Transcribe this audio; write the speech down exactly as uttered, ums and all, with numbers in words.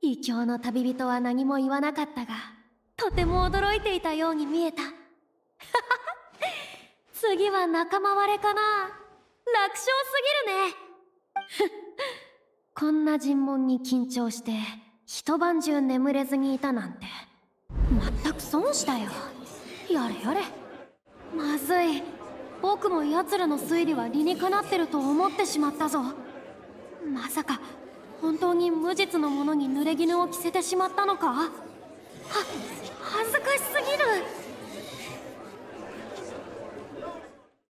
異教の旅人は何も言わなかったが、とても驚いていたように見えた。次は仲間割れかな。楽勝すぎるね。こんな尋問に緊張して一晩中眠れずにいたなんて、まったく損したよ。やれやれ。まずい、僕も奴らの推理は理にかなってると思ってしまったぞ。まさか本当に無実の者に濡れ衣を着せてしまったのか。は恥ずかしすぎる。